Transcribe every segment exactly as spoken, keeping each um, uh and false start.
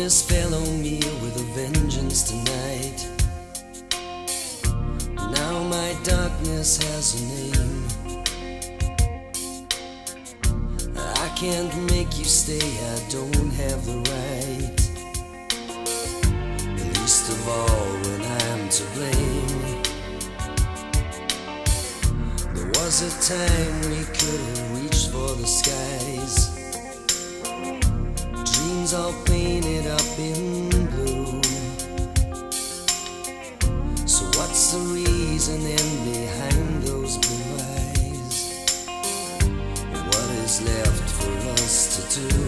darkness fell on me with a vengeance tonight. Now my darkness has a name. I can't make you stay, I don't have the right. Least of all when I'm to blame. There was a time we could have reached for the skies, dreams all painted up in blue. So what's the reason then behind those blue eyes? What is left for us to do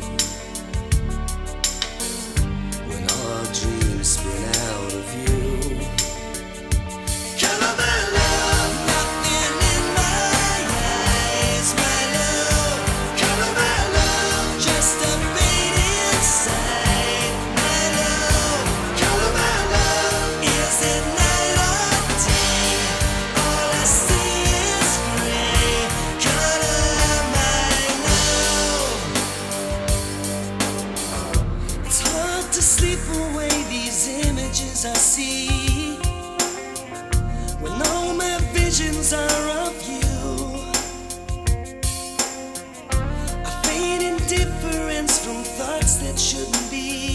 when all our dreams spin out of view? Color my love, nothing in my eyes, my love. Color my love, just a beat inside, my love. Color my love, is it night or day? All I see is gray. Color my love. It's hard to sleep away these images I see when all my visions are of you. I feign indifference from thoughts that shouldn't be.